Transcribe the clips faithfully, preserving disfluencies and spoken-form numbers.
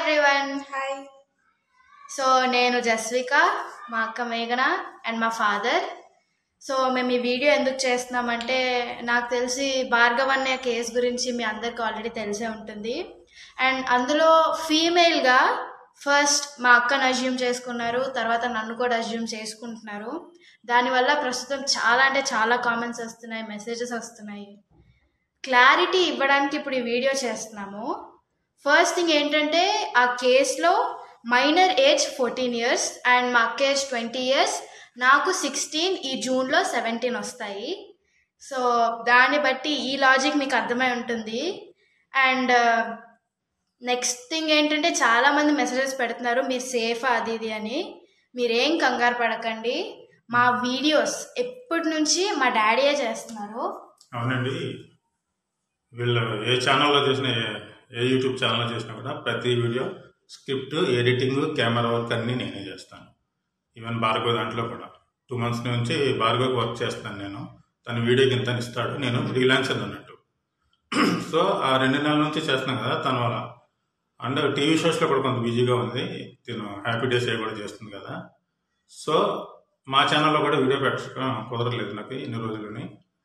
everyone. Hi. So నేను జస్విక, మా అక్క మేఘన అండ్ మా ఫాదర్. సో మేము ఈ వీడియో ఎందుకు చేస్తున్నామంటే నాకు తెలిసి భార్గవ్ అనే కేసు గురించి మీ అందరికి ఆల్రెడీ తెలిసే ఉంటుంది. అండ్ అందులో ఫీమేల్గా ఫస్ట్ మా అక్కను అజ్యూమ్ చేసుకున్నారు, తర్వాత నన్ను కూడా అజ్యూమ్ చేసుకుంటున్నారు. దానివల్ల ప్రస్తుతం చాలా అంటే చాలా కామెంట్స్ వస్తున్నాయి, మెసేజెస్ వస్తున్నాయి. క్లారిటీ ఇవ్వడానికి ఇప్పుడు ఈ వీడియో చేస్తున్నాము. ఫస్ట్ థింగ్ ఏంటంటే ఆ కేసులో minor age fourteen years and మా అక్క ఏజ్ ట్వంటీ ఇయర్స్, నాకు సిక్స్టీన్, ఈ జూన్లో సెవెంటీన్ వస్తాయి. సో దాన్ని బట్టి ఈ లాజిక్ మీకు అర్థమై ఉంటుంది. అండ్ నెక్స్ట్ థింగ్ ఏంటంటే చాలామంది మెసేజెస్ పెడుతున్నారు మీరు సేఫా అది ఇది అని. మీరేం కంగారు పడకండి, మా వీడియోస్ ఎప్పటి నుంచి మా డాడీయే చేస్తున్నారు. అవునండి, వీళ్ళు ఏ ఛానల్లో చేసిన ఏ యూట్యూబ్ ఛానల్లో చేసినా కూడా ప్రతి video script, editing, camera work అన్నీ నేనే చేస్తాను. ఈవెన్ భార్గవ్ దాంట్లో కూడా టూ మంత్స్ నుంచి భార్గవ్ వర్క్ చేస్తాను నేను. తన వీడియోకి ఇంత ఇస్తాడు, నేను ఫ్రీలాన్సర్ అన్నట్టు. సో ఆ రెండు నెలల నుంచి చేస్తున్నాను కదా తన వల్ల. అండ్ టీవీ షోస్లో కూడా కొంత బిజీగా ఉంది, తిను హ్యాపీ డేస్ ఏ కూడా చేస్తుంది కదా. సో మా ఛానల్లో కూడా వీడియో పెట్టడం కుదరలేదు నాకు ఇన్ని రోజులని.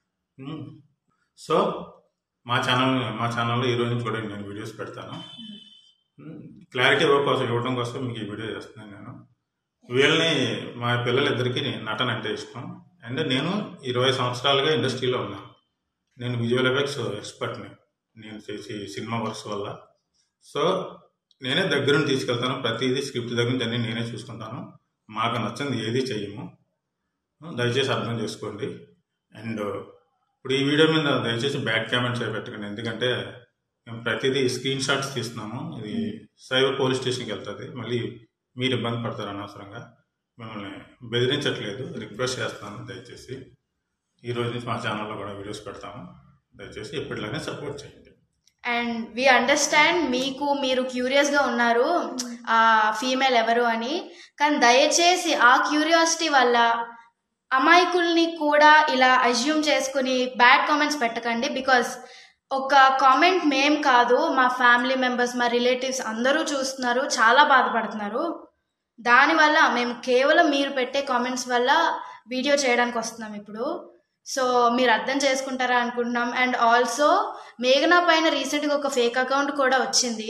సో మా ఛానల్ మా ఛానల్లో ఈ రోజు నుంచి కూడా నేను వీడియోస్ పెడతాను. క్లారిటీ కోసం ఇవ్వడం కోసం మీకు ఈ వీడియో చేస్తున్నాను నేను. వీళ్ళని మా పిల్లలిద్దరికీ నటన అంటే ఇష్టం. అండ్ నేను ఇరవై సంవత్సరాలుగా ఇండస్ట్రీలో ఉన్నాను. నేను విజువల్ ఎఫెక్ట్స్ ఎక్స్పర్ట్ని నేను చేసి సినిమా వర్క్స్ వల్ల. సో నేనే దగ్గరుండి తీసుకెళ్తాను, ప్రతిదీ స్క్రిప్ట్ దగ్గర నుంచి అన్నీ నేనే చూసుకుంటాను. మాకు నచ్చింది ఏది చెయ్యము, దయచేసి అర్థం చేసుకోండి. అండ్ ఇప్పుడు ఈ వీడియో మీద దయచేసి బ్యాక్ కామెంట్స్ పెట్టకండి, ఎందుకంటే మేము ప్రతిదీ స్క్రీన్ షాట్స్ తీస్తున్నాము. ఇది సైబర్ పోలీస్ స్టేషన్కి వెళ్తుంది, మళ్ళీ మీరు ఇబ్బంది పడతారు అనవసరంగా. మిమ్మల్ని బెదిరించట్లేదు, రిక్వెస్ట్ చేస్తాను దయచేసి. ఈ రోజు నుంచి మా ఛానల్లో కూడా వీడియోస్ పెడతాము, దయచేసి ఎప్పటిలానే సపోర్ట్ చేయండి. అండ్ వి అండర్స్టాండ్ మీకు మీరు క్యూరియస్గా ఉన్నారు ఆ ఫీమేల్ ఎవరు అని, కానీ దయచేసి ఆ క్యూరియాసిటీ వల్ల అమాయకుల్ని కూడా ఇలా అజ్యూమ్ చేసుకుని బ్యాడ్ కామెంట్స్ పెట్టకండి. బికాస్ ఒక కామెంట్ మేం కాదు, మా ఫ్యామిలీ మెంబర్స్, మా రిలేటివ్స్ అందరూ చూస్తున్నారు, చాలా బాధపడుతున్నారు. దానివల్ల మేము కేవలం మీరు పెట్టే కామెంట్స్ వల్ల వీడియో చేయడానికి వస్తున్నాం ఇప్పుడు. సో మీరు అర్థం చేసుకుంటారా అనుకుంటున్నాం. అండ్ ఆల్సో మేఘనా పైన రీసెంట్గా ఒక ఫేక్ అకౌంట్ కూడా వచ్చింది.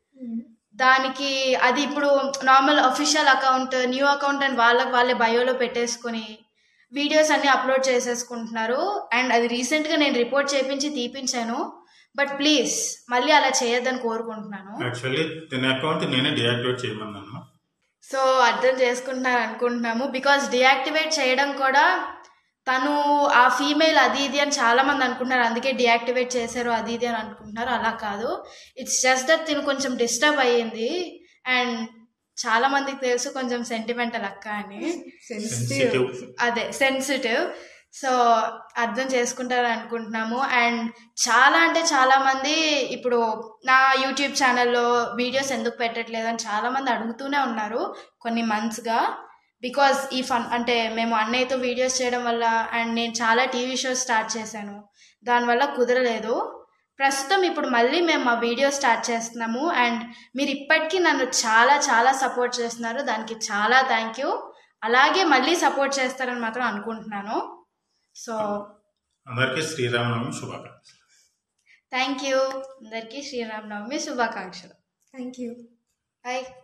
దానికి అది ఇప్పుడు normal official account, new account అని వాళ్ళకి వాళ్ళే బయోలో పెట్టేసుకొని వీడియోస్ అన్ని అప్లోడ్ చేసేసుకుంటున్నారు. అండ్ అది రీసెంట్గా నేను రిపోర్ట్ చేయించి తీపించాను. బట్ ప్లీజ్ మళ్ళీ అలా చేయొద్దని కోరుకుంటున్నాను. యాక్చువల్లీ తన అకౌంట్ నేనే డియాక్టివేట్ చేయమన్నాను. సో అర్థం చేసుకుంటున్నారు అనుకుంటున్నాము. బికాస్ డియాక్టివేట్ చేయడం కూడా తను ఆ ఫీమేల్ అది ఇది అని చాలా మంది అనుకుంటున్నారు, అందుకే డియాక్టివేట్ చేశారు అది ఇది అని అనుకుంటున్నారు. అలా కాదు, ఇట్స్ జస్ట్ దట్ తిను కొంచెం డిస్టర్బ్ అయ్యింది. అండ్ చాలా మందికి తెలుసు కొంచెం సెంటిమెంటల్ అక్క అని, అదే సెన్సిటివ్. సో అర్థం చేసుకుంటారు అనుకుంటున్నాము. అండ్ చాలా అంటే చాలా మంది ఇప్పుడు నా యూట్యూబ్ ఛానల్లో వీడియోస్ ఎందుకు పెట్టట్లేదు అని చాలా మంది అడుగుతూనే ఉన్నారు కొన్ని మంత్స్గా. బికాజ్ ఈ ఫన్ అంటే మేము అన్నయ్యతో వీడియోస్ చేయడం వల్ల అండ్ నేను చాలా టీవీ షోస్ స్టార్ట్ చేశాను, దానివల్ల కుదరలేదు. ప్రస్తుతం ఇప్పుడు మళ్ళీ మేము మా వీడియో స్టార్ట్ చేస్తున్నాము. అండ్ మీరు ఇప్పటికీ నన్ను చాలా చాలా సపోర్ట్ చేస్తున్నారు, దానికి చాలా థ్యాంక్ యూ. అలాగే మళ్ళీ సపోర్ట్ చేస్తారని మాత్రం అనుకుంటున్నాను. సో అందరికీ శ్రీరామనవమి శుభాకాంక్షలు. Thank you. అందరికీ శ్రీరామనవమి శుభాకాంక్షలు. Thank you. బాయ్.